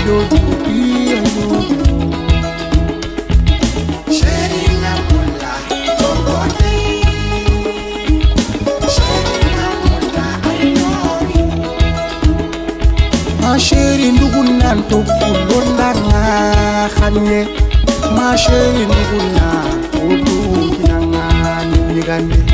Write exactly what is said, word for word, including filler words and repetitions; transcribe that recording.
yo di yo sharing a mulla togote sharing a mulla ayori ma sharing dugunan to kulondanga khanye ma sharing dugunan odu kinanga ni gande